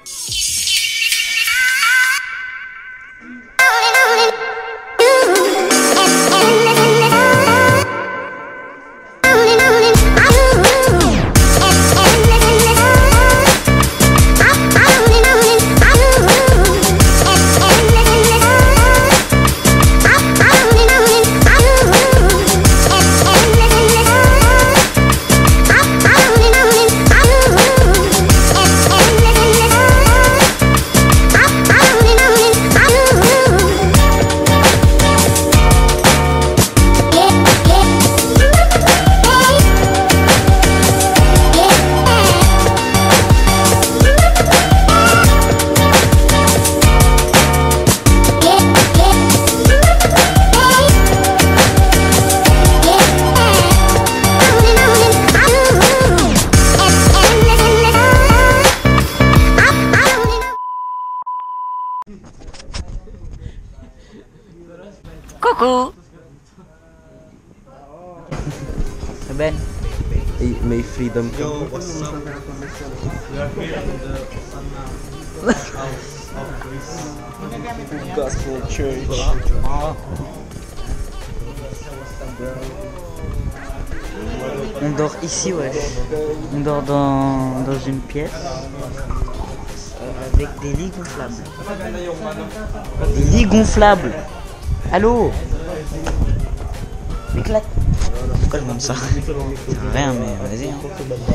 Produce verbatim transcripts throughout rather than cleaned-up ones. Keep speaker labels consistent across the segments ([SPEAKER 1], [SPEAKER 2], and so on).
[SPEAKER 1] Coucou. Ben.
[SPEAKER 2] May freedom.
[SPEAKER 3] Yo, what's up? We are here in the house of Grace Gospel Church.
[SPEAKER 1] On dort ici, ouais. On dort dans, dans une pièce avec des lits gonflables. Des lits gonflables. Allô? Éclate. Pourquoi je monte ça? C'est rien, mais vas-y. Hein.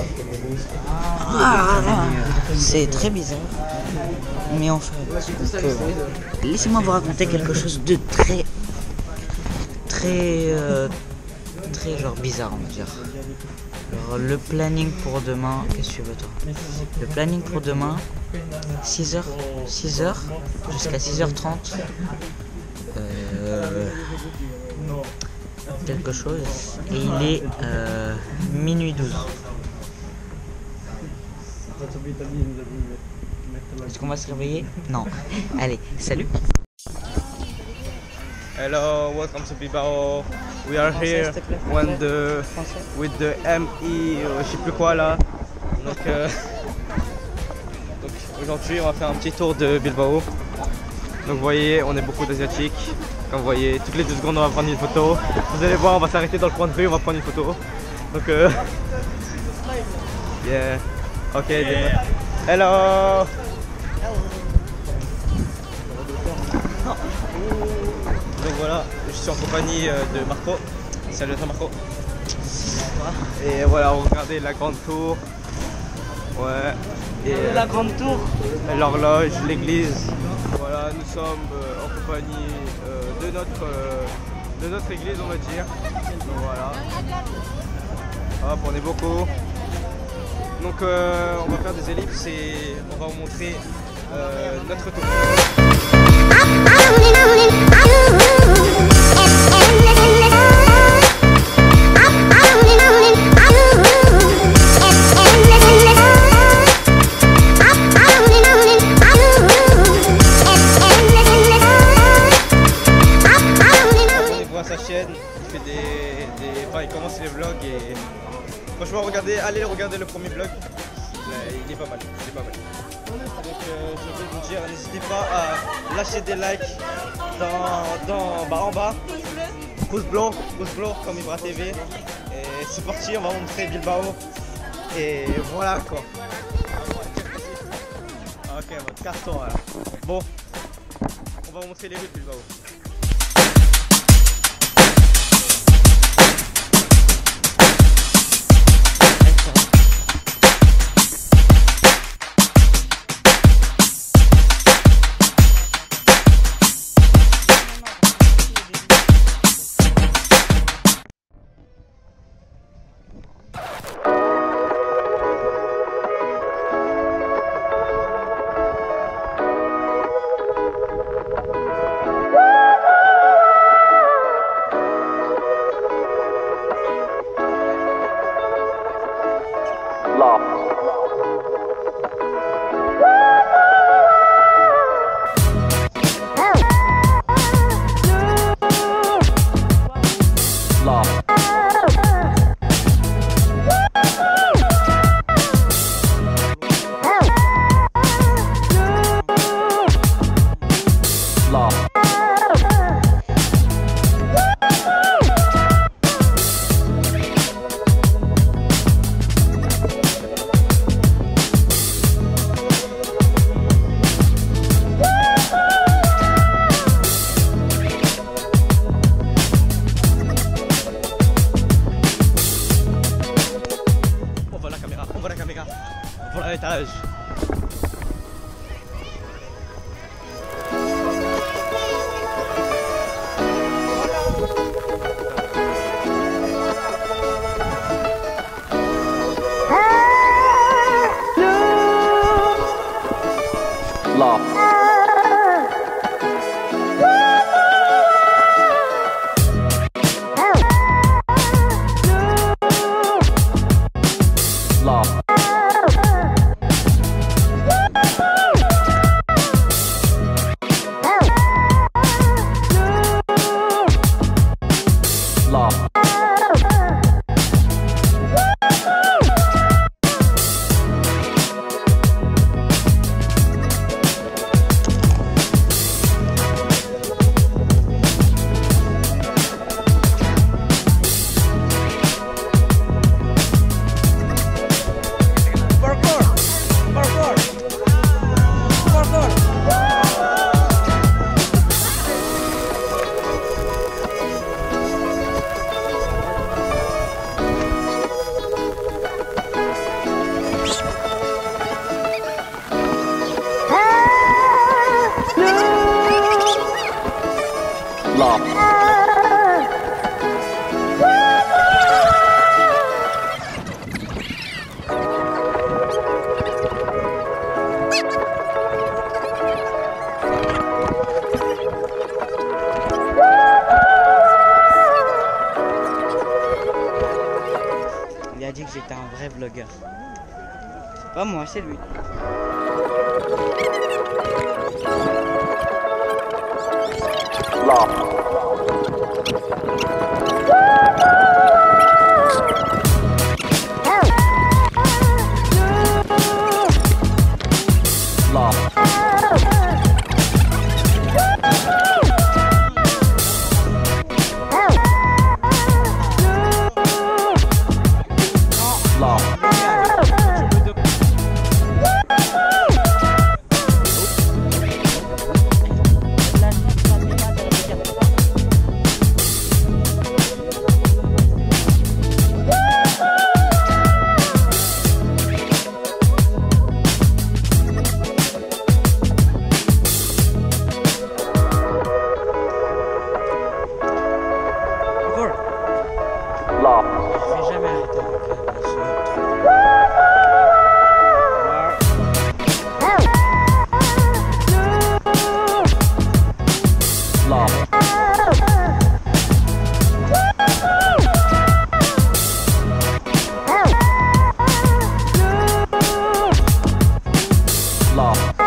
[SPEAKER 1] Ah, c'est très bizarre. Mais en fait, euh, laissez-moi vous raconter quelque chose de très, très, euh, très genre bizarre, on va dire. Alors, le planning pour demain, qu'est-ce que tu veux toi? Le planning pour demain, six heures, six heures jusqu'à six heures trente. Euh, quelque chose. Et il est euh, minuit douze. Est-ce qu'on va se réveiller? Non. Allez, salut.
[SPEAKER 3] Hello, welcome to Bilbao. We are here when the with the M I, euh, je sais plus quoi là. Donc, euh, donc aujourd'hui on va faire un petit tour de Bilbao. Donc vous voyez, on est beaucoup d'asiatiques. Comme vous voyez, toutes les deux secondes on va prendre une photo. Vous allez voir, on va s'arrêter dans le coin de rue, on va prendre une photo. Donc euh... yeah. Ok, yeah. Hello. Donc voilà, je suis en compagnie de Marco. Salut à toi Marco. Et voilà, on regardait la grande tour. Ouais. Et
[SPEAKER 1] la grande tour.
[SPEAKER 3] L'horloge, l'église. Voilà, nous sommes euh, en compagnie euh, de, notre, euh, de notre église, on va dire. Donc voilà. Hop, on est beaucoup. Donc euh, on va faire des ellipses et on va vous montrer euh, notre tour. Sa chaîne, il fait des, des... Enfin, il commence les vlogs et franchement regardez, allez regarder le premier vlog, il est pas mal, il est pas mal. Donc euh, je vais vous dire, n'hésitez pas à lâcher des likes dans, dans bah, en bas, pouce bleu, pouce bleu comme Ibra T V. Et c'est parti, on va vous montrer Bilbao et voilà quoi. Ok, votre carton là. Bon, on va vous montrer les rues de Bilbao.
[SPEAKER 4] Woo!
[SPEAKER 2] Law. Law. Law. Law.
[SPEAKER 1] Il a dit que j'étais un vrai vlogueur. C'est pas moi, c'est lui.
[SPEAKER 2] Law. Law. Law. Law.
[SPEAKER 1] Je vais jamais arrêter avec euh, ce truc.
[SPEAKER 2] Law. Law.